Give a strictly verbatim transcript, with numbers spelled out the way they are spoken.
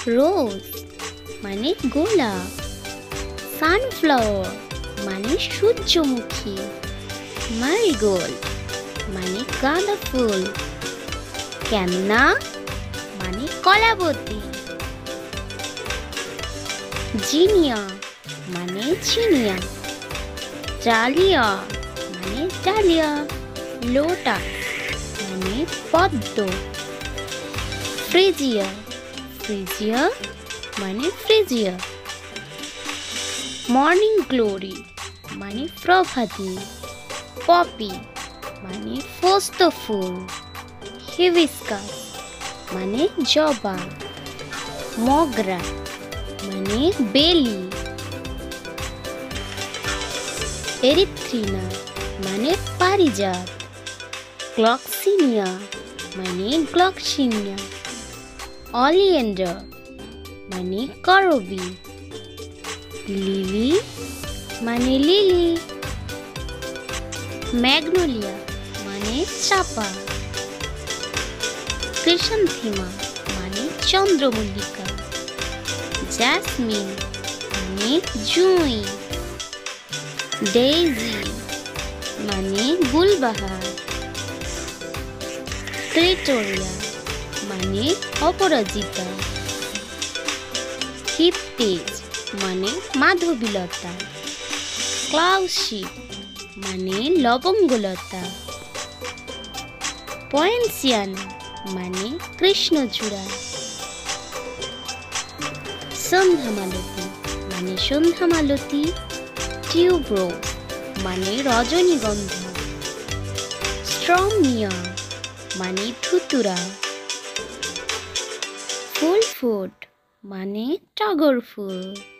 রোজ মানে গোলাপ, সানফ্লাওয়ার মানে সূর্যমুখী, marigold মানে গাঁদা ফুল, ক্যামনা মানে কলাবতী, জিনিয়া মানে চিনিয়া, ডালিয়া মানে ডালিয়া, লোটাস মানে পদ্ম, ফ্রিজিয়া ফ্রিজিয়া মানে ফ্রিজিয়া, মর্নিং গ্লোরি মানে প্রভাতী, পপি মানে ফস্ত ফুল, হিবিস্কাস মানে জবা, মগরা মানে বেলি, এরিথ্রিনা মানে পারিজাত, গ্লক্সিনিয়া মানে গ্লক্সিনিয়া, অলিয়েন্ডার মানে করবি, লিলি মানে লিলি, ম্যাগনোলিয়া মানে চাপা, ক্রিসান্থেমা মানে চন্দ্রমল্লিকা, জ্যাসমিন মানে জুঁই, ডেইজি মানে গুলবাহার, ক্লেটোরিয়া মানে অপরাজিতা, হিপটেজ মানে মাধবীলতা, ক্লাউশিপ মানে লবঙ্গলতা, পয়েন্সিয়ানা মানে কৃষ্ণচূড়া, সন্ধ্যামালতী মানে সন্ধ্যামালতী, টিউবরোজ মানে রজনীগন্ধা, স্ট্রমিয়া মানে ধুতুরা, ফুল ফুড মানে টগর ফুল।